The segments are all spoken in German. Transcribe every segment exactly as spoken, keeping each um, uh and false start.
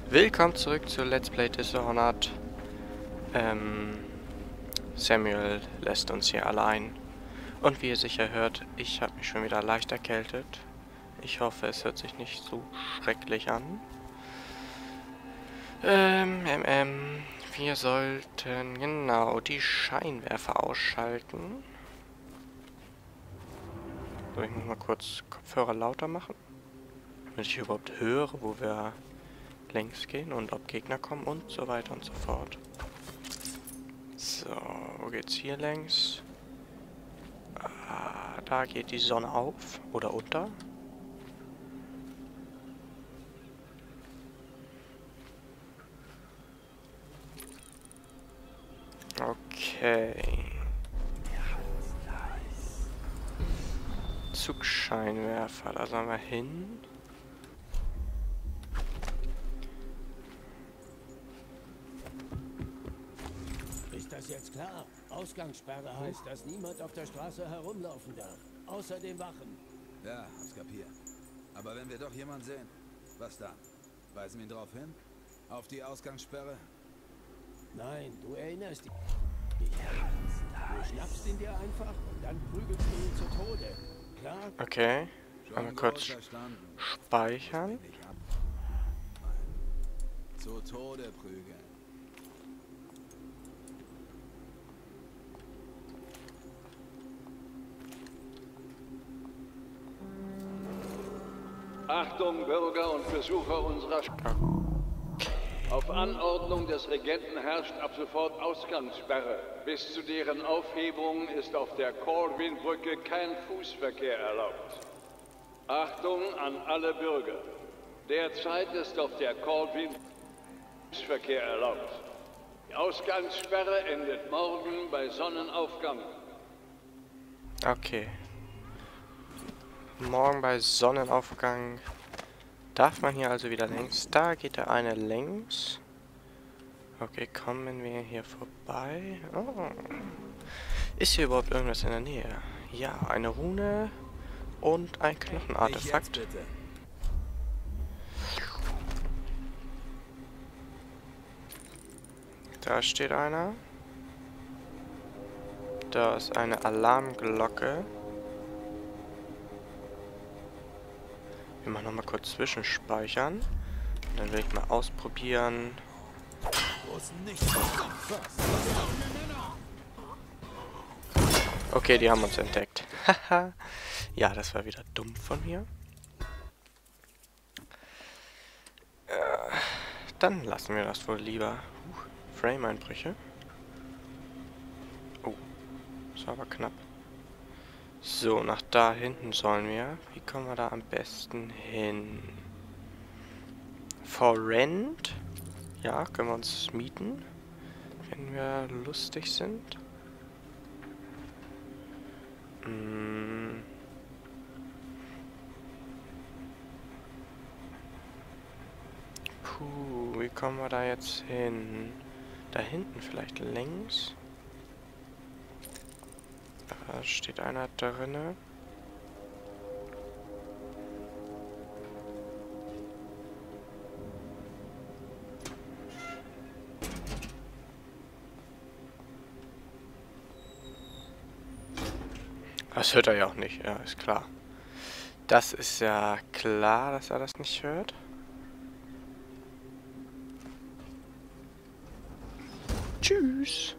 Willkommen zurück zu Let's Play Dishonored. Ähm, Samuel lässt uns hier allein. Und wie ihr sicher hört, ich habe mich schon wieder leicht erkältet. Ich hoffe, es hört sich nicht so schrecklich an. Ähm, ähm, ähm, wir sollten genau die Scheinwerfer ausschalten. So, ich muss mal kurz Kopfhörer lauter machen, damit ich überhaupt höre, wo wir längs gehen und ob Gegner kommen und so weiter und so fort. So, wo geht's hier längs? Ah, da geht die Sonne auf oder unter. Okay. Zugscheinwerfer, da sollen wir hin. Ist das jetzt klar? Ausgangssperre heißt, dass niemand auf der Straße herumlaufen darf. Außer den Wachen. Ja, hab's kapiert. Aber wenn wir doch jemanden sehen, was dann? Weisen wir ihn drauf hin? Auf die Ausgangssperre? Nein, du erinnerst dich. Du schnappst ihn dir einfach und dann prügelst du ihn zu Tode. Klar? Okay. Schon Einmal groß kurz verstanden. speichern. Nicht ab. Zu Tode prügeln. Achtung, Bürger und Besucher unserer Stadt. Auf Anordnung des Regenten herrscht ab sofort Ausgangssperre. Bis zu deren Aufhebung ist auf der Corwin-Brücke kein Fußverkehr erlaubt. Achtung an alle Bürger. Derzeit ist auf der Corwin Fußverkehr erlaubt. Die Ausgangssperre endet morgen bei Sonnenaufgang. Okay. Morgen bei Sonnenaufgang darf man hier also wieder längs. Da geht der eine längs. Okay, kommen wir hier vorbei. Oh. Ist hier überhaupt irgendwas in der Nähe? Ja, eine Rune und ein Knochenartefakt. Nicht jetzt, bitte. Da steht einer. Da ist eine Alarmglocke. Wir machen nochmal kurz zwischenspeichern. Und dann will ich mal ausprobieren. Okay, die haben uns entdeckt. Haha. Ja, das war wieder dumm von mir. Äh, dann lassen wir das wohl lieber. Uh, Frame-Einbrüche. Oh, das war aber knapp. So, nach da hinten sollen wir. Wie kommen wir da am besten hin? For Rent? Ja, können wir uns mieten, wenn wir lustig sind. Hm. Puh, wie kommen wir da jetzt hin? Da hinten vielleicht längs? Da steht einer drinne. Das hört er ja auch nicht, ja, ist klar. Das ist ja klar, dass er das nicht hört. Tschüss.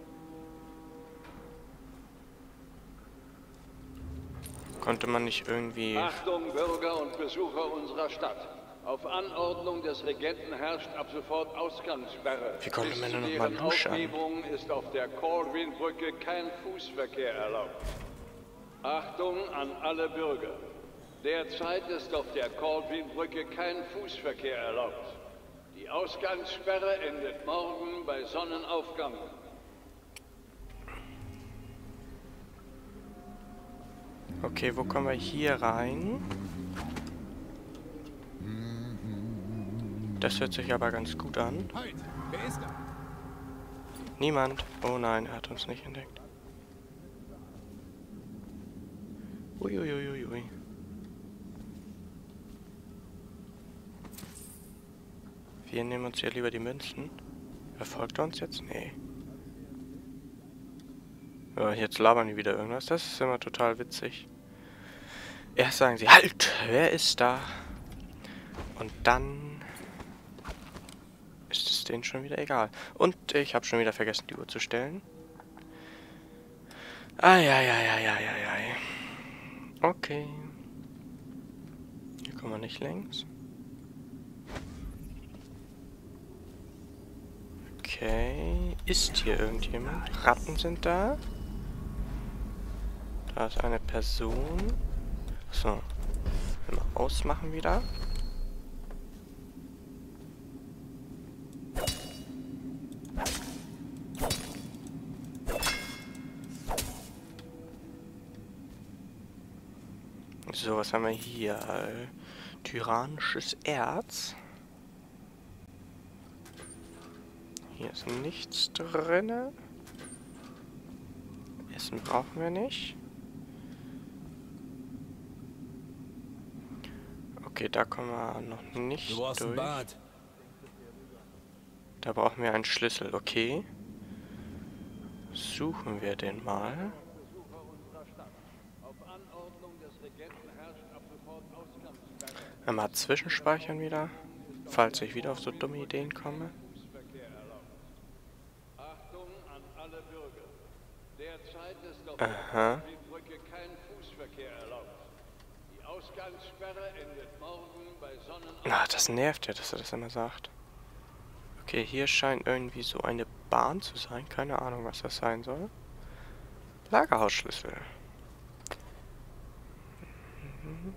Konnte man nicht irgendwie... Achtung, Bürger und Besucher unserer Stadt. Auf Anordnung des Regenten herrscht ab sofort Ausgangssperre. Wie konnte Bis man zu denn noch mal deren luschern? Aufhebung ist auf der Corwin-Brücke kein Fußverkehr erlaubt. Achtung an alle Bürger. Derzeit ist auf der Corwin-Brücke kein Fußverkehr erlaubt. Die Ausgangssperre endet morgen bei Sonnenaufgang. Okay, wo kommen wir hier rein? Das hört sich aber ganz gut an. Halt! Wer ist da? Niemand. Oh nein, er hat uns nicht entdeckt. Uiuiuiui. Wir nehmen uns hier lieber die Münzen. Verfolgt er uns jetzt? Nee. Ja, jetzt labern die wieder irgendwas. Das ist immer total witzig. Erst sagen sie, halt! Wer ist da? Und dann ist es denen schon wieder egal. Und ich habe schon wieder vergessen, die Uhr zu stellen. Eieieiei. Okay. Hier kommen wir nicht längs. Okay. Ist hier irgendjemand? Ratten sind da. Da ist eine Person. So. Mal ausmachen wieder. So, was haben wir hier? Tyrannisches Erz. Hier ist nichts drin. Essen brauchen wir nicht. Okay, da kommen wir noch nicht Du brauchst durch. ein Bad. Da brauchen wir einen Schlüssel, okay. Suchen wir den mal. Einmal zwischenspeichern wieder, falls ich wieder auf so dumme Ideen komme. Achtung an alle Bürger. Derzeit ist auf Aha. der Brücke kein Fußverkehr erlaubt. Die Ausgangssperre endet morgen bei Sonnenaufgang. Ah, das nervt ja, dass er das immer sagt. Okay, hier scheint irgendwie so eine Bahn zu sein. Keine Ahnung, was das sein soll. Lagerhausschlüssel. Mhm.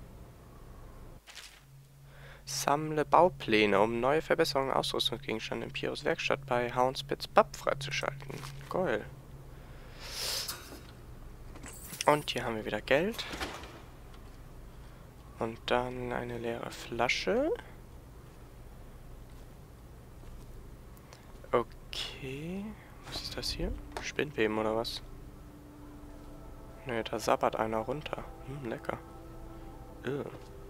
Sammle Baupläne, um neue Verbesserungen Ausrüstungsgegenstände in Piros Werkstatt bei Houndspits Pub freizuschalten. Geil. Und hier haben wir wieder Geld. Und dann eine leere Flasche. Okay. Was ist das hier? Spinnweben oder was? Ne, da sabbert einer runter. Hm, lecker. Ugh.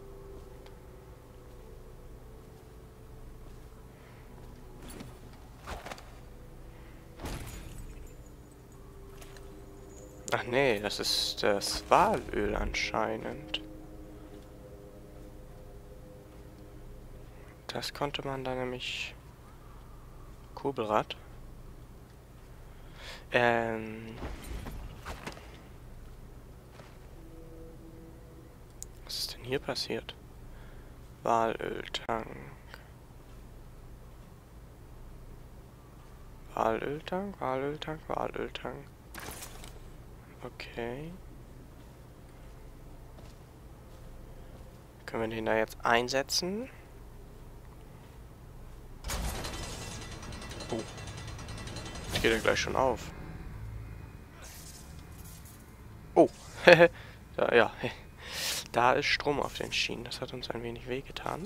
Ach nee, das ist das Walöl anscheinend. Das konnte man da nämlich... Kurbelrad. Ähm... Was ist denn hier passiert? Walöltank. Walöltank, Walöltank, Walöltank. Okay. Können wir den da jetzt einsetzen? Oh. Jetzt geht er gleich schon auf. Oh. da, ja. Da ist Strom auf den Schienen. Das hat uns ein wenig wehgetan.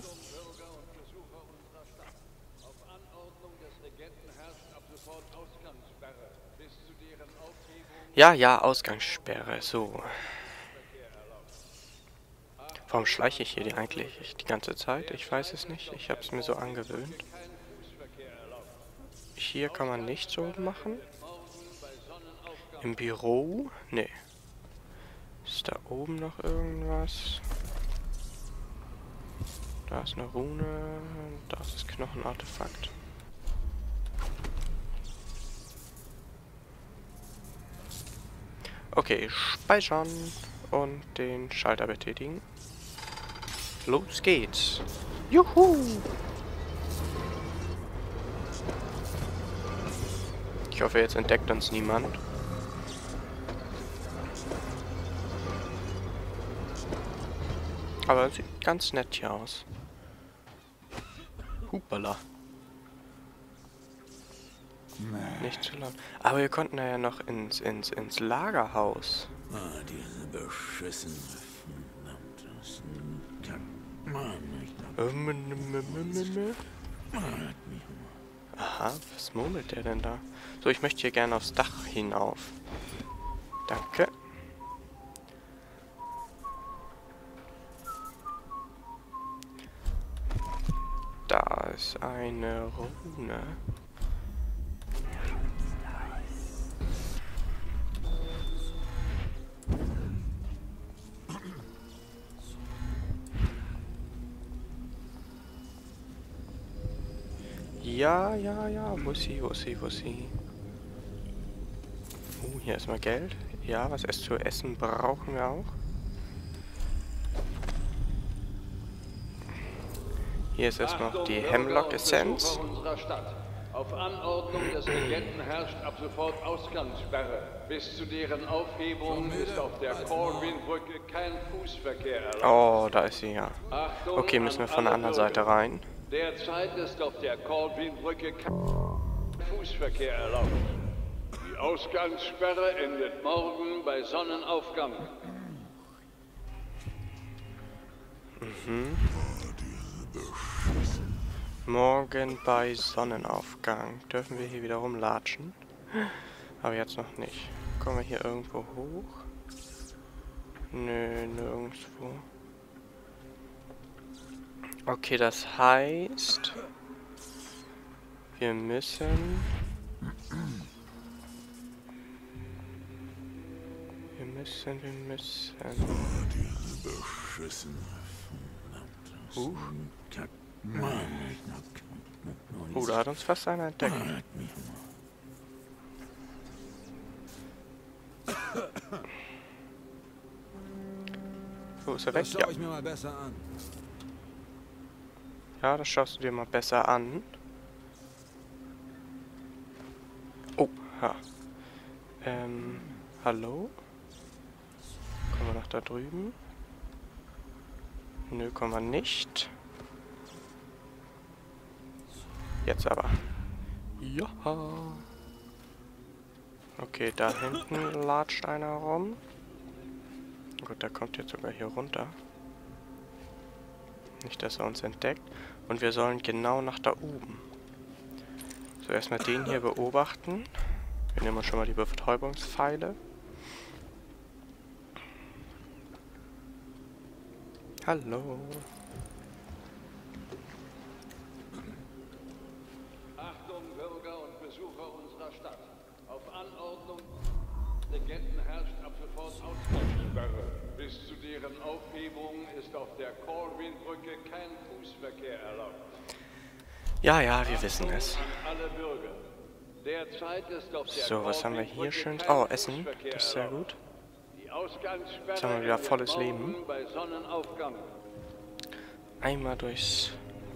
Ja, ja, Ausgangssperre. So. Warum schleiche ich hier die eigentlich die ganze Zeit? Ich weiß es nicht. Ich habe es mir so angewöhnt. Hier kann man nicht so machen. Im Büro? Nee. Ist da oben noch irgendwas? Da ist eine Rune. Da ist das Knochenartefakt. Okay, speichern und den Schalter betätigen. Los geht's. Juhu! Ich hoffe, jetzt entdeckt uns niemand. Aber sieht ganz nett hier aus. Hupala. Nicht zu laut. Aber wir konnten ja noch ins, ins, ins Lagerhaus. Ah, diese beschissene verdammtes Kack. Mann, ich Aha, was murmelt der denn da? So, ich möchte hier gerne aufs Dach hinauf. Danke. Da ist eine Rune. Ja, ja, ja, wo ist sie, wo ist sie, wo ist sie? Oh, hier ist mal Geld. Ja, was es zu essen brauchen wir auch. Hier ist erstmal noch die Hemlock-Essenz. Auf Anordnung des Regenten herrscht ab sofort Ausgangssperre. Bis zu deren Aufhebung ist auf der Corwin-Brücke kein Fußverkehr erlaubt. Oh, da ist sie, ja. Okay, müssen wir von der anderen Seite rein. Derzeit ist auf der Corwin-Brücke kein Fußverkehr erlaubt. Die Ausgangssperre endet morgen bei Sonnenaufgang. Mhm. Morgen bei Sonnenaufgang. Dürfen wir hier wieder rumlatschen? Aber jetzt noch nicht. Kommen wir hier irgendwo hoch? Nö, nirgendwo. Okay, das heißt, wir müssen... Wir müssen, wir müssen... Huch. Oh, da hat uns fast einer entdeckt. Wo ist er weg? Das schaue Ja. ich mir mal besser an. Ja, das schaust du dir mal besser an. Oh, ha. Ähm, hallo? Kommen wir nach da drüben? Nö, kommen wir nicht. Jetzt aber. Ja. Okay, da hinten latscht einer rum. Gut, der kommt jetzt sogar hier runter. Nicht, dass er uns entdeckt. Und wir sollen genau nach da oben. So, erstmal den hier beobachten. Wir nehmen uns schon mal die Betäubungspfeile. Hallo. Achtung, Bürger und Besucher unserer Stadt. Auf Anordnung der Regenten herrscht ab sofort Ausgangssperre. Bis zu deren Aufhebung ist auf der Corwin-Brücke kein Fußverkehr erlaubt. Ja, ja, wir wissen es. Alle Bürger. Derzeit ist auf der So, was haben wir hier schön? kein Oh, Essen. Fußverkehr Das ist sehr erlaubt. gut. Die Ausgangssperre Jetzt haben wir wieder endet volles morgen Leben. bei Sonnenaufgang. Einmal durchs...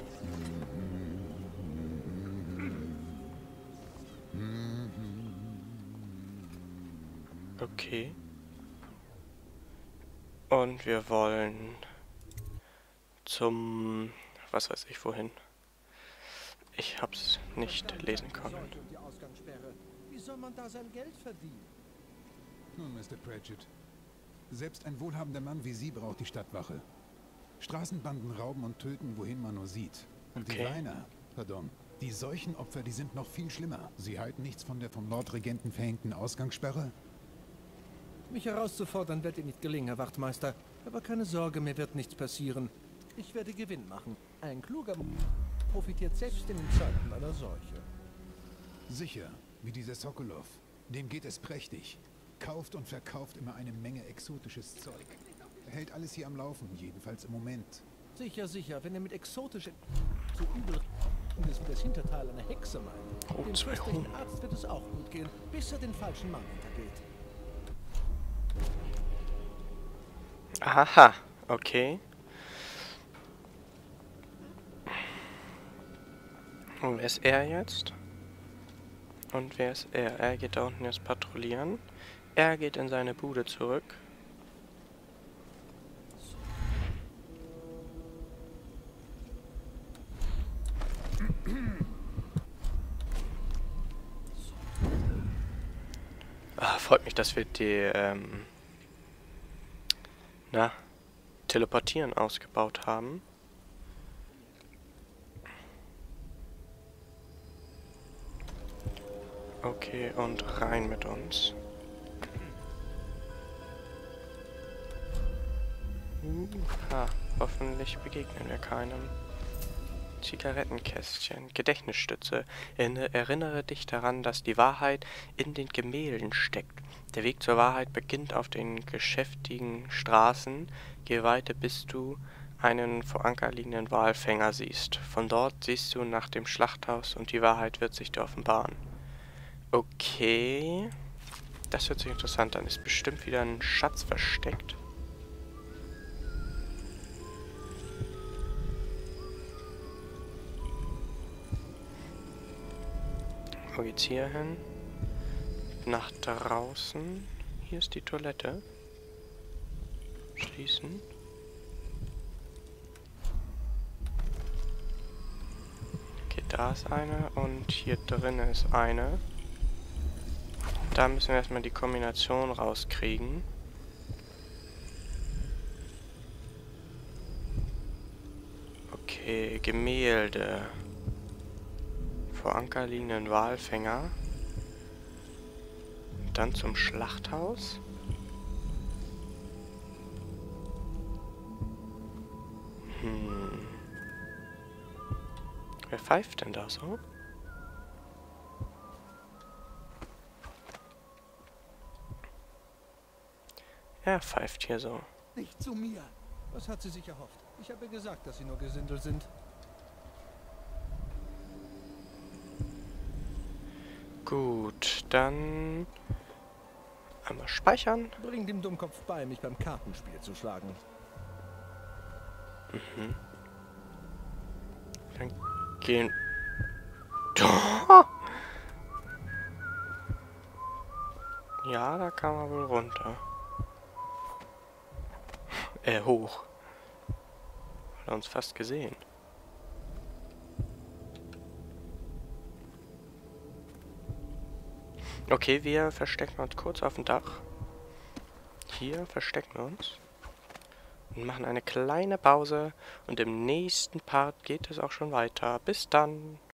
Okay. Und wir wollen zum... was weiß ich wohin. Ich hab's nicht lesen können. Die Ausgangssperre. Wie soll man da sein Geld verdienen? Nun, Mister Pratchett, selbst ein wohlhabender Mann wie Sie braucht die Stadtwache. Straßenbanden rauben und töten, wohin man nur sieht. Und Okay. die Rainer, pardon, die Seuchenopfer, die sind noch viel schlimmer. Sie halten nichts von der vom Lordregenten verhängten Ausgangssperre? Mich herauszufordern wird Ihnen nicht gelingen, Herr Wachtmeister. Aber keine Sorge, mir wird nichts passieren. Ich werde Gewinn machen. Ein kluger Mann profitiert selbst in den Zeiten einer Seuche. Sicher, wie dieser Sokolov. Dem geht es prächtig. Kauft und verkauft immer eine Menge exotisches Zeug. Er hält alles hier am Laufen, jedenfalls im Moment. Sicher, sicher, wenn er mit exotischen so übel ist wie das Hinterteil einer Hexe meint. Oh, Dem zwei fürstlichen Huhn. Arzt wird es auch gut gehen, bis er den falschen Mann hintergeht. Aha, okay. Und wer ist er jetzt? Und wer ist er? Er geht da unten jetzt patrouillieren. Er geht in seine Bude zurück. Ah, freut mich, dass wir die, ähm, na, Teleportieren ausgebaut haben. Okay, und rein mit uns. Uh, ha, hoffentlich begegnen wir keinem. Zigarettenkästchen. Gedächtnisstütze. Erinnere dich daran, dass die Wahrheit in den Gemälden steckt. Der Weg zur Wahrheit beginnt auf den geschäftigen Straßen. Geh weiter, bis du einen vor Anker liegenden Walfänger siehst. Von dort siehst du nach dem Schlachthaus und die Wahrheit wird sich dir offenbaren. Okay. Das hört sich interessant an. Ist bestimmt wieder ein Schatz versteckt. Wo geht's hier hin? Nach draußen. Hier ist die Toilette. Schließen. Okay, da ist eine und hier drin ist eine. Da müssen wir erstmal die Kombination rauskriegen. Okay, Gemälde. Vor Anker liegenden Walfänger. Dann zum Schlachthaus. Hm. Wer pfeift denn da so? Er pfeift hier so. Nicht zu mir. Was hat sie sich erhofft? Ich habe gesagt, dass sie nur Gesindel sind. Gut, dann einmal speichern. Bring dem Dummkopf bei, mich beim Kartenspiel zu schlagen. Mhm. Dann gehen... Ja, da kann man wohl runter. Äh, hoch. Hat er uns fast gesehen. Okay, wir verstecken uns kurz auf dem Dach. Hier verstecken wir uns. Und machen eine kleine Pause. Und im nächsten Part geht es auch schon weiter. Bis dann.